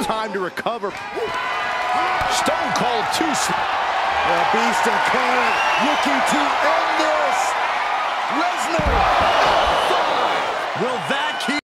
time to recover. Stone Cold too slow. The Beast incarnate looking to end this. Lesnar. Will that